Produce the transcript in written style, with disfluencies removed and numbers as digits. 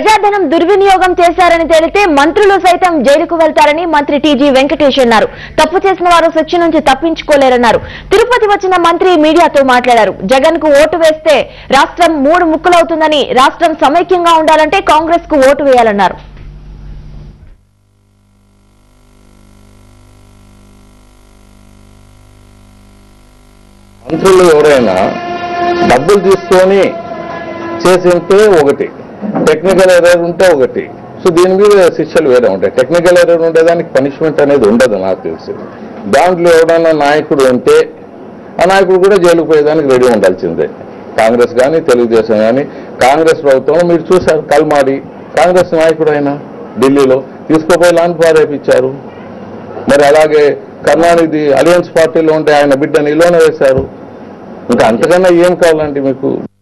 ప్రజాధనం దుర్వినియోగం చేశారని తేలితే మంత్రులు సైతం జైలుకు వెళ్తారని మంత్రి టీజీ వెంకటేష్ అన్నారు. తప్పు చేసిన వారు శిక్ష నుంచి తప్పించుకోలేరన్నారు. తిరుపతి వచ్చిన మంత్రి మీడియాతో మాట్లాడారు. జగన్ కు ఓటు వేస్తే రాష్ట్రం 3 ముక్కలవుతుందని, రాష్ట్రం సమైక్యంగా ఉండాలంటే కాంగ్రెస్ కు ఓటు వేయాలన్నారు. మంత్రులు ఎవరైనా డబ్బులు తీసుకొని చేసింటే ఒకటి, టెక్నికల్ ఎర్రర్ ఉంటే ఒకటి. సో దీని మీద శిక్షలు వేరే ఉంటాయి. టెక్నికల్ ఎర్రర్ ఉండేదానికి పనిష్మెంట్ అనేది ఉండదు నాకు తెలిసి. దాంట్లో ఎవడన్నా నాయకుడు ఉంటే ఆ నాయకుడు కూడా జైలుకు పోయేదానికి రెడీ ఉండాల్సిందే. కాంగ్రెస్ కానీ తెలుగుదేశం కానీ. కాంగ్రెస్ ప్రభుత్వంలో మీరు చూశారు, కల్మాడి కాంగ్రెస్ నాయకుడు ఆయన ఢిల్లీలో తీసుకుపోయి లాన్ పారేపించారు. మరి అలాగే కరుణానిధి అలయన్స్ పార్టీలో ఉంటే ఆయన బిడ్డని ఇలోనే వేశారు. ఇంకా అంతకన్నా ఏం కావాలండి మీకు?